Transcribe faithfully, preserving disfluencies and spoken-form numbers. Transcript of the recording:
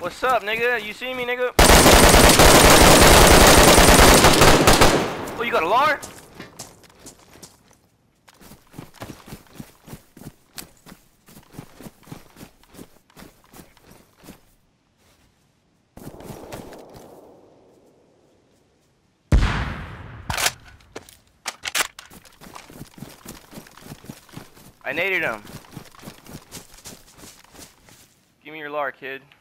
What's up, nigga? You see me, nigga? Oh, you got a L A R? I naded him. Give me your L A R, kid.